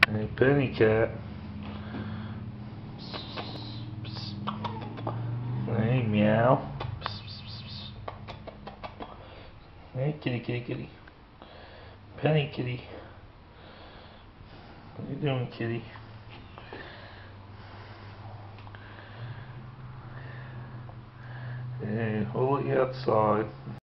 Hey, Penny Cat. Hey, meow. Hey, kitty, kitty, kitty. Penny kitty. What are you doing, kitty? Hey, we'll let you outside.